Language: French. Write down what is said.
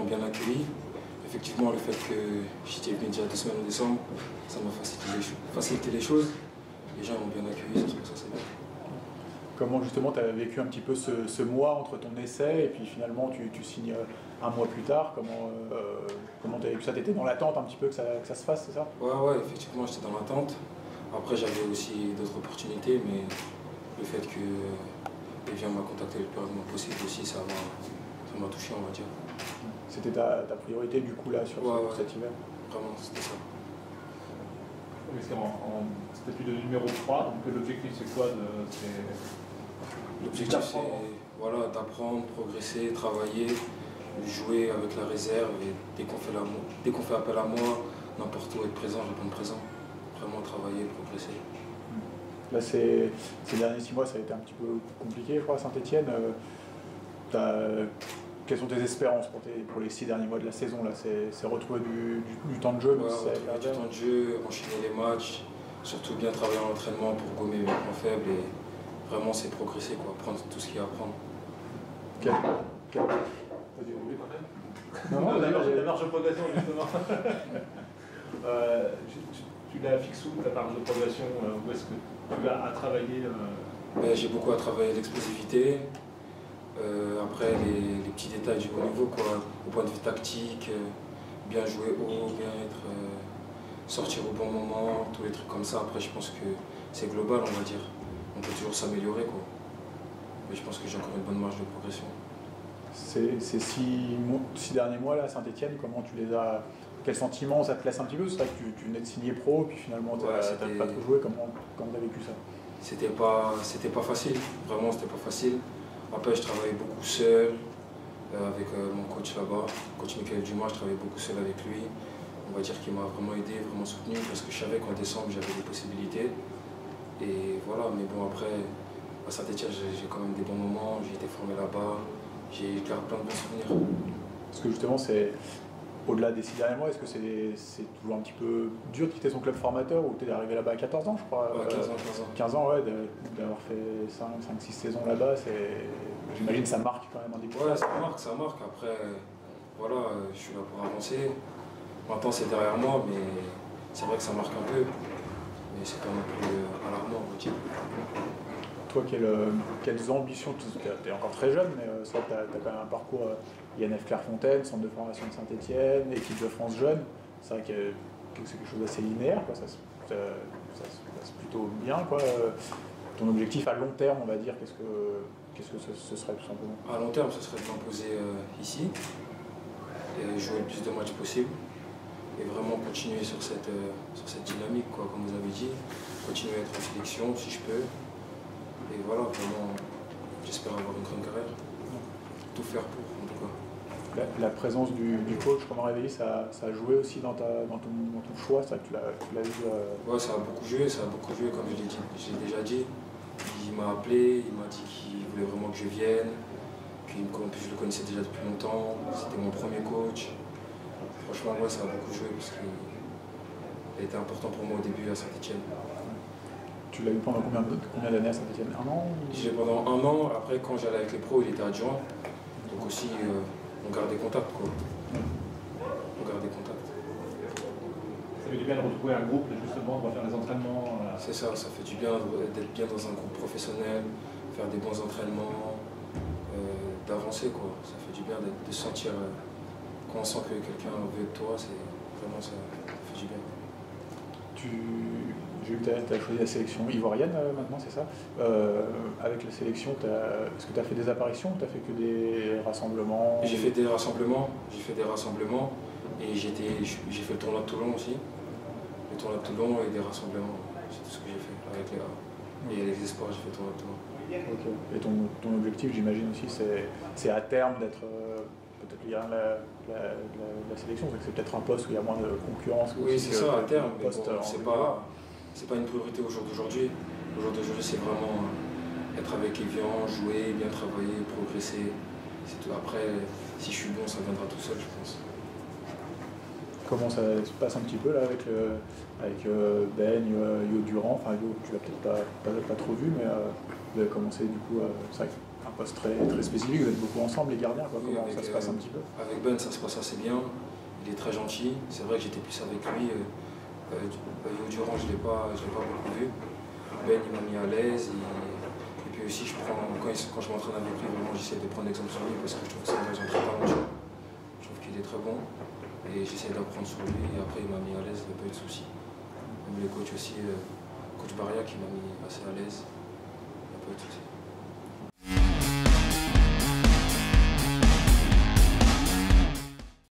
bien accueilli. Effectivement, le fait que j'étais venu déjà 2 semaines en décembre, ça m'a facilité les choses. Les gens m'ont bien accueilli, ça c'est bien. Comment justement tu as vécu un petit peu ce mois entre ton essai et puis finalement tu signes un mois plus tard? Comment tu as vécu ça? Tu étais dans l'attente un petit peu que ça se fasse, c'est ça? Ouais, effectivement, j'étais dans l'attente. Après, j'avais aussi d'autres opportunités, mais le fait que Evian m'a contacté le plus rapidement possible aussi, ça m'a touché, on va dire. C'était ta priorité du coup là sur cet hiver? Vraiment, c'était ça. C'était plus de numéro 3, donc l'objectif c'est quoi? L'objectif c'est voilà, d'apprendre, progresser, travailler, jouer avec la réserve et dès qu'on fait appel à moi, n'importe où être présent, répondre présent. Vraiment travailler, progresser. Là ces derniers 6 mois ça a été un petit peu compliqué à Saint-Etienne. Quelles sont tes espérances pour les 6 derniers mois de la saison? C'est retrouver du temps de jeu? Retrouver du temps de jeu, enchaîner les matchs, surtout bien travailler en entraînement pour gommer mes points faibles et vraiment c'est progresser, quoi, prendre tout ce qu'il y a à prendre. Non, la marge de progression justement. Tu la fixes où ta marge de progression? Où est-ce que tu as à travailler? J'ai beaucoup à travailler l'explosivité. Après les petits détails du haut niveau, quoi, au point de vue tactique, bien jouer haut, bien sortir au bon moment, tous les trucs comme ça. Après je pense que c'est global, on va dire. On peut toujours s'améliorer, quoi. Mais je pense que j'ai encore une bonne marge de progression. Ces 6 derniers mois là à Saint-Etienne, comment tu les as? Quel sentiment ça te laisse un petit peu? C'est vrai que tu venais de signer pro, puis finalement tu n'as pas trop joué. Comment tu as vécu ça? C'était pas facile, vraiment c'était pas facile. Après je travaillais beaucoup seul avec mon coach là-bas, coach Michael Dumas, je travaillais beaucoup seul avec lui. On va dire qu'il m'a vraiment aidé, vraiment soutenu, parce que je savais qu'en décembre j'avais des possibilités. Et voilà, mais bon après, à Saint-Etienne j'ai quand même des bons moments, j'ai été formé là-bas, j'ai gardé plein de bons souvenirs. Parce que justement c'est au-delà des 6 derniers mois, est-ce que c'est toujours un petit peu dur de quitter son club formateur ou tu es arrivé là-bas à 14 ans, je crois? 15 ans. 15 ans, ouais, d'avoir fait 5-6 saisons là-bas, j'imagine que ça marque quand même un début. Ouais, ça marque. Après, voilà, je suis là pour avancer. Maintenant, c'est derrière moi, mais c'est vrai que ça marque un peu. Mais c'est pas non plus alarmant, on va dire. Toi, quelles ambitions? Tu es encore très jeune, mais ça, tu as quand même un parcours INF Clairefontaine, centre de formation de Saint-Etienne, équipe de France jeune. C'est vrai que c'est quelque chose d'assez linéaire, quoi. Ça se passe plutôt bien, quoi. Ton objectif à long terme, on va dire, qu'est-ce que ce serait tout simplement? À long terme, ce serait de m'imposer ici, et jouer le plus de matchs possible, et vraiment continuer sur cette dynamique, quoi, comme vous avez dit, continuer à être en sélection si je peux. Et voilà, vraiment, j'espère avoir une grande carrière. Tout faire pour, en tout cas. La présence du coach, comment réveiller, ça a joué aussi dans ton choix, ça, que tu l'as vu Ouais, ça a beaucoup joué, comme je l'ai déjà dit. Il m'a appelé, il m'a dit qu'il voulait vraiment que je vienne, qu'en plus je le connaissais déjà depuis longtemps, c'était mon premier coach. Franchement, ouais, ça a beaucoup joué parce qu'il a été important pour moi au début à Saint-Etienne. Tu l'as eu pendant combien d'années à Saint-Etienne? 1 an? J'ai pendant 1 an, après quand j'allais avec les pros, il était adjoint. Donc aussi, on gardait contact, quoi. On gardait contact. Ça fait du bien de retrouver un groupe, justement, de faire des entraînements. C'est ça fait du bien d'être bien dans un groupe professionnel, faire des bons entraînements, d'avancer, quoi. Ça fait du bien de sentir, quand on sent que quelqu'un veut de toi, vraiment ça fait du bien. J'ai vu que tu as choisi la sélection ivoirienne maintenant, c'est ça? Avec la sélection, est-ce que tu as fait des apparitions ou tu as fait que des rassemblements? J'ai fait des rassemblements, et j'ai fait le tournoi de Toulon aussi. Le tournoi de Toulon et des rassemblements, c'est tout ce que j'ai fait avec les A. Et les espoirs, j'ai fait le tournoi de Toulon. Okay. Et ton objectif, j'imagine aussi, c'est à terme d'être peut-être le gardien de la sélection, c'est peut-être un poste où il y a moins de concurrence. Oui, c'est ça, à terme, mais bon, c'est pas une priorité au jour d'aujourd'hui. Au jour d'aujourd'hui, c'est vraiment être avec Evian, jouer, bien travailler, progresser. C'est tout. Après, si je suis bon, ça viendra tout seul, je pense. Comment ça se passe un petit peu là avec Ben, Yo Durand? Enfin, Yo, tu l'as peut-être pas trop vu, mais Vous avez commencé du coup, c'est vrai un poste très, très spécifique, vous êtes beaucoup ensemble les gardiens, quoi. Oui, Comment ça se passe un petit peu? Avec Ben, ça se passe assez bien. Il est très gentil. C'est vrai que j'étais plus avec lui. Durant, je l'ai pas beaucoup vu. Ben, il m'a mis à l'aise. Et puis aussi, quand je m'entraîne avec lui, vraiment, j'essaie de prendre exemple sur lui parce que je trouve que c'est un agent très talentueux. Je trouve qu'il est très bon. Et j'essaie d'apprendre sur lui. Et après, il m'a mis à l'aise, il n'y a pas eu de souci. Même les coachs aussi, coach Baria qui m'a mis assez à l'aise. Il n'y a pas eu de souci.